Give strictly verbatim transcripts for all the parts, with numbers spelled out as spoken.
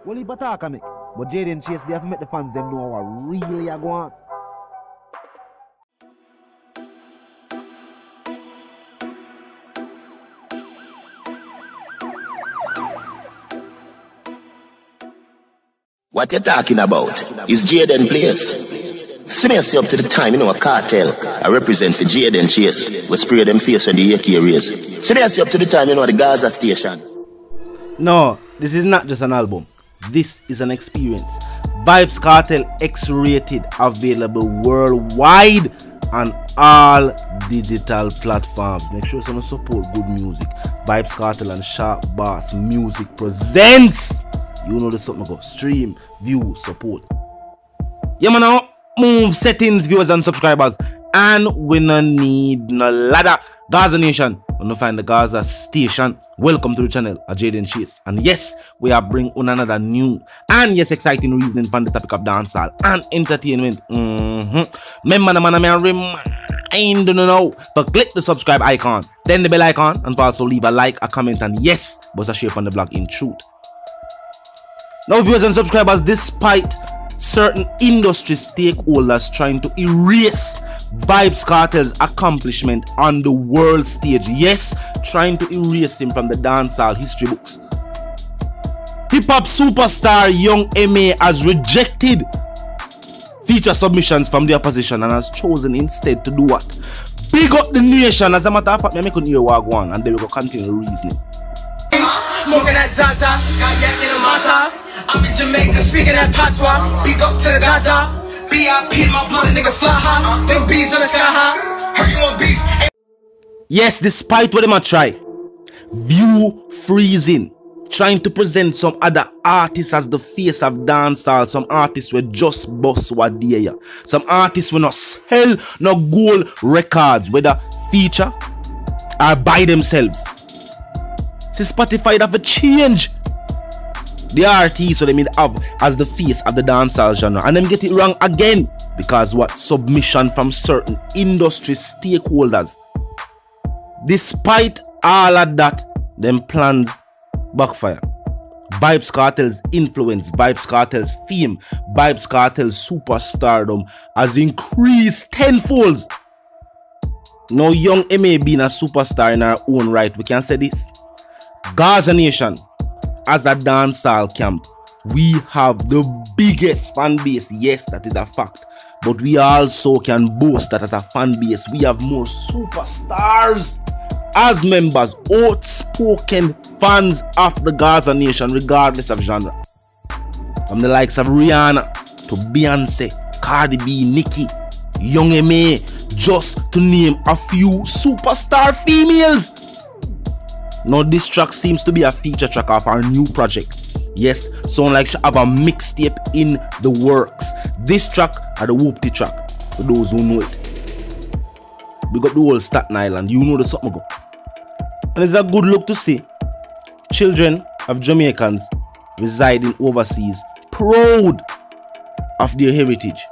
Well, he bataka make. But Jaden Chase, they have to make the fans them know what really are going on. What you talking about is Jaden Place. See me see up to the time, you know, a cartel. I represent for Jaden Chase. We spray them face on the A K race. See me see up to the time, you know, the Gaza station. No, this is not just an album. This is an experience. Vybz Kartel X-Rated, available worldwide on all digital platforms. Make sure you support good music. Vybz Kartel and Sharp Bass Music presents. You know the something go. Stream, view, support. Yeah, man, now move settings, viewers and subscribers. And we no need no ladder. Gaza Nation, we no find the Gaza station. Welcome to the channel, a Jaden Chase. And yes, we are bringing on another new and yes, exciting reasoning on the topic of dancehall and entertainment. Mm-hmm. Remember, man, I remind you now to click the subscribe icon, then the bell icon, and also leave a like, a comment, and yes, bust a share on the blog in truth. Now, viewers and subscribers, despite certain industry stakeholders trying to erase Vybz Kartel's accomplishment on the world stage, yes, trying to erase him from the dancehall history books, hip-hop superstar Young M A has rejected feature submissions from the opposition and has chosen instead to do what? Big up the nation. As a matter of fact, I couldn't hear what one, and then we will continue reasoning. Smoking that Zaza, got yak in the mata. I'm in Jamaica speaking that patois. Big up to the Gaza. B I P my blood, a nigga fly high. Them bees on the sky high. Heard you on beef. Yes, despite what they might try, view freezing, trying to present some other artists as the face of dancehall. Some artists were just boss what they are. Some artists will not sell no gold records, whether feature or by themselves. See, Spotify have a change the artists so they mean have as the face of the dancehall genre, and them get it wrong again because what? Submission from certain industry stakeholders. Despite all of that, them plans backfire. Vybz Kartel's influence, Vybz Kartel's fame, Vybz Kartel's superstardom has increased tenfold. Now, Young M A being a superstar in our own right, we can say this. Gaza Nation, as a dancehall camp, we have the biggest fan base. Yes, that is a fact. But we also can boast that as a fan base, we have more superstars as members, outspoken fans of the Gaza Nation, regardless of genre. From the likes of Rihanna to Beyonce, Cardi B, Nicki, Young M A, just to name a few superstar females. Now this track seems to be a feature track of our new project. Yes, sound like she have a mixtape in the works. This track are the Whoopty track, for those who know it. We got the whole Staten Island, you know the something go. And it's a good look to see children of Jamaicans residing overseas, proud of their heritage,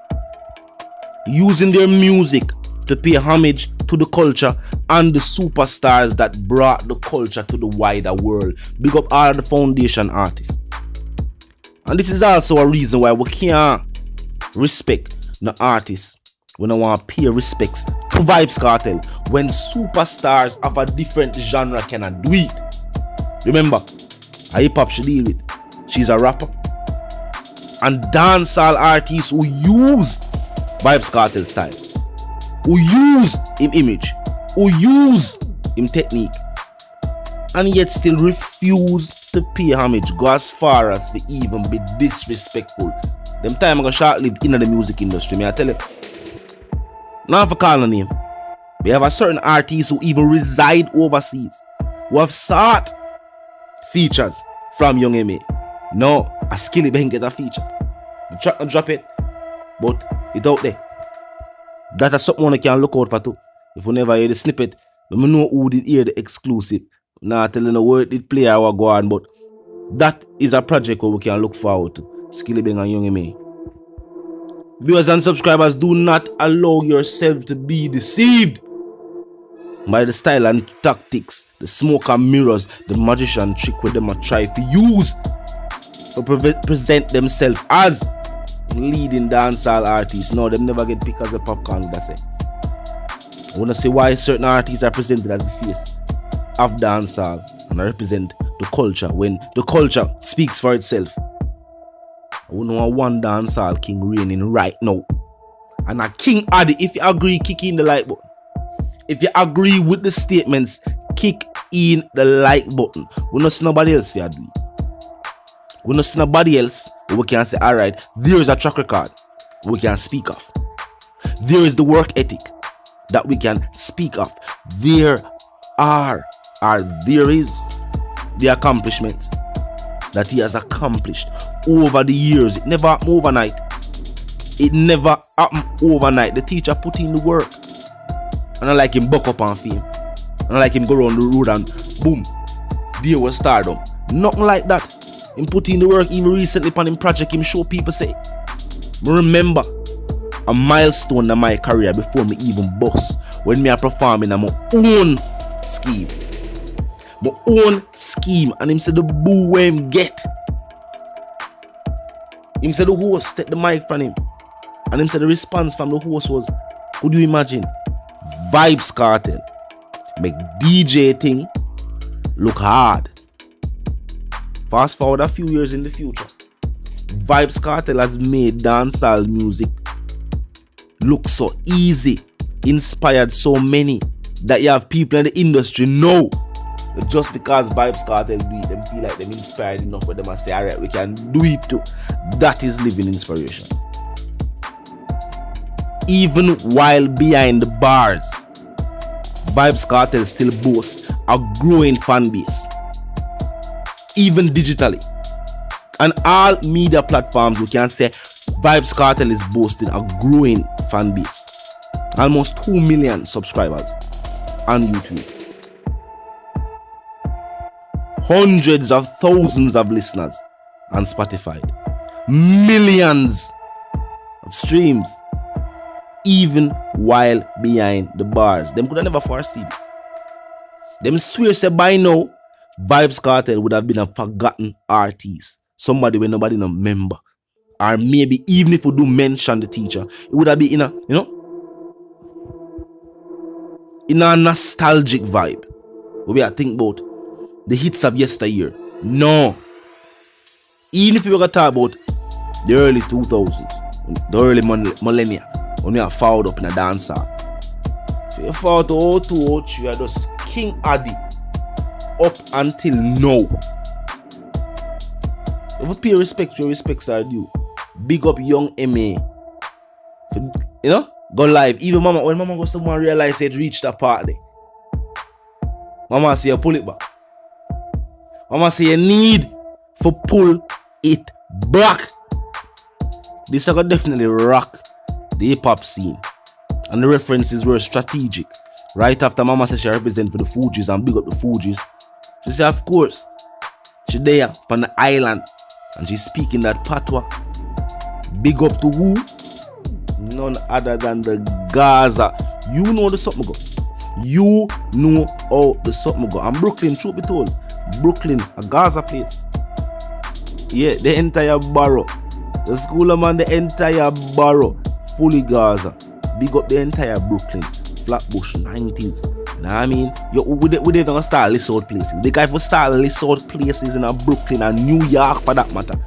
using their music to pay homage to the culture and the superstars that brought the culture to the wider world. Big up all the foundation artists. And this is also a reason why we can't respect the artists. We don't want to pay respects to Vybz Kartel when superstars of a different genre cannot do it. Remember, a hip hop she deal with. She's a rapper. And dancehall artists who use Vybz Kartel style, who use him image, who use him technique, and yet still refuse to pay homage, go as far as to even be disrespectful. Them time I got short-lived in the music industry, may I tell you. Now for call a name, we have a certain artists who even reside overseas, who have sought features from Young M A. No, a Skilly Bang get a feature. The track not drop it, but it's out there. That is something one can look out for too. If you never hear the snippet, we know who did hear the exclusive. Not telling the word it play or go on, but that is a project where we can look forward to. Skilly Bang and Young M A. Viewers and subscribers, do not allow yourself to be deceived by the style and tactics, the smoke and mirrors, the magician trick with them a try to use to pre present themselves as leading dancehall artists. No, them never get picked as a popcorn, would I say. I wanna say why certain artists are presented as the face of dancehall and represent the culture when the culture speaks for itself. I wanna know one dancehall king reigning right now. And a King Addy, if you agree, kick in the like button. If you agree with the statements, kick in the like button. We don't see nobody else for you do it. We don't see nobody else we can say, alright, there is a track record we can speak of. There is the work ethic that we can speak of. There are, or there is the accomplishments that he has accomplished over the years. It never happened overnight. It never happened overnight. The teacher put in the work. And I like him buck up on fame. And I like him go around the road and boom, there was stardom. Nothing like that. Him put in the work even recently upon him project him show people say. Remember a milestone in my career before me even bust. When me are performing on my own scheme. My own scheme. And him said the boo where him get. Him said the host take the mic from him. And him said the response from the host was, could you imagine? Vybz Kartel make D J thing look hard. Fast forward a few years in the future, Vybz Kartel has made dancehall music look so easy, inspired so many that you have people in the industry know that just because Vybz Kartel do it, them feel like them inspired enough for them and say, alright, we can do it too. That is living inspiration. Even while behind the bars, Vybz Kartel still boasts a growing fan base. Even digitally. On all media platforms, we can say Vybz Kartel is boasting a growing fan base. Almost two million subscribers on YouTube. Hundreds of thousands of listeners on Spotify. Millions of streams. Even while behind the bars. Them could have never foresee this. Them swear say by now, Vybz Kartel would have been a forgotten artist. Somebody when nobody no remember. Or maybe even if we do mention the teacher, it would have been in a, you know, in a nostalgic vibe. Where we are think about the hits of yesteryear. No. Even if we were going to talk about the early two thousands, the early millennia, when we are fouled up in a dancer. So you fall to oh two oh three, you are just King Addy up until now. You have to pay respect, your respects are due. Big up young M A. You know? Go live. Even mama, when mama goes somewhere realize it reached a part there. Mama say you pull it back. Mama say you need to pull it back. This is gonna definitely rock the hip-hop scene. And the references were strategic. Right after mama said she represent for the Fugees and big up the Fugees, she said of course she there on the island and she's speaking that patois. Big up to who? None other than the Gaza. You know the something go. You know how the something go. And Brooklyn, truth be told, Brooklyn, a Gaza place. Yeah, the entire borough. The school man, the entire borough. Fully Gaza. Big up the entire Brooklyn. Flatbush nineties. Know what I mean? Yo, we they, we they gonna start list out places. The guy for start list out places in a Brooklyn and New York for that matter.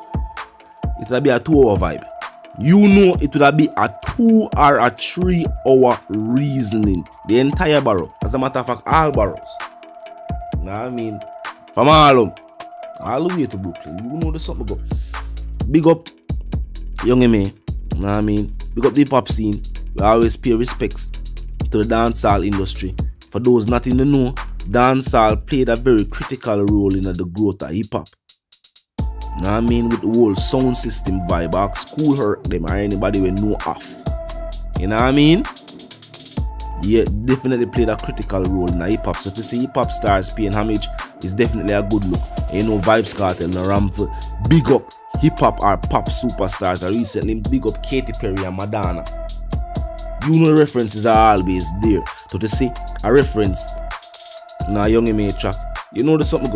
It will be a two hour vibe. You know it will be a two or a three hour reasoning. The entire borough. As a matter of fact, all boroughs. Know what I mean? From Harlem. All the way to Brooklyn. You know the something go. Big up young M A. Know what I mean? Big up the hip-hop scene. We always pay respects to the dancehall industry. For those not in the know, dancehall played a very critical role in the growth of hip-hop. Know what I mean? With the whole sound system vibe, or school hurt them or anybody we know off. You know what I mean? Yeah, definitely played a critical role in hip-hop. So to see hip-hop stars paying homage is definitely a good look. And you know Vybz Kartel, no Ramford, big up hip-hop or pop superstars that recently big up Katy Perry and Madonna. You know the references are always there. So to see a reference in a young M A track, you know the something go.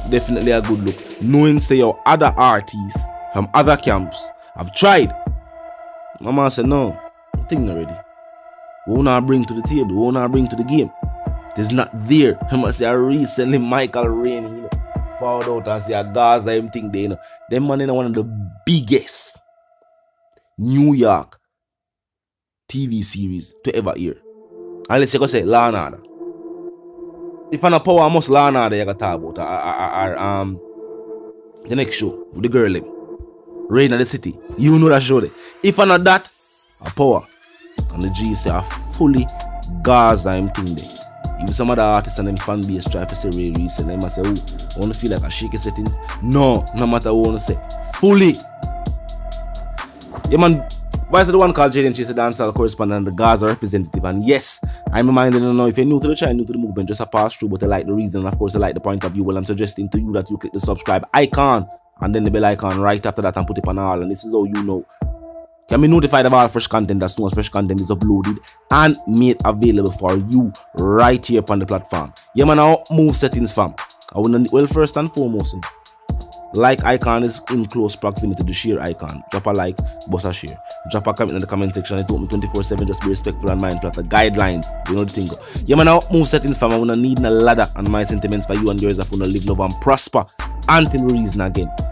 definitely a good look. Knowing say your other artists from other camps have tried. My man said no, I think already. We will not bring to the table, we will not bring to the game. It is not there. I must say recently Michael Rainey, you know, found out and say a Gaza him thing there, you know. Them man in one of the biggest New York T V series to ever hear. And let's go say Law and Order. If I'm a power must Law and Order you gotta talk about or, or, or um the next show with the girl them. Reign of the City. You know that show there. If I'm not that, a power. And the G say a fully Gaza him thing there. Even some other artists and them fan base try to say Ray recently, they must say, oh, I want to feel like a shaky settings. No, no matter what I want to say. Fully. Yeah, man. Why is the one called Jaden Chase, a dancehall correspondent and the Gaza representative? And yes, I'm reminding you now, if you're new to the channel, new to the movement, just a pass through, but I like the reason, and of course, I like the point of view. Well, I'm suggesting to you that you click the subscribe icon and then the bell icon right after that and put it on all. And this is how you know. Can be notified of all fresh content as soon as fresh content is uploaded and made available for you right here upon the platform. Yeah, man, now move settings, fam. I wanna, well, first and foremost, like icon is in close proximity to the share icon. Drop a like, boss a share. Drop a comment in the comment section. It's open twenty-four seven. Just be respectful and mindful of the guidelines. You know the thing. Yeah, man, now move settings, fam. I wanna need a ladder and my sentiments for you and yours. I wanna live, love, and prosper until we reason again.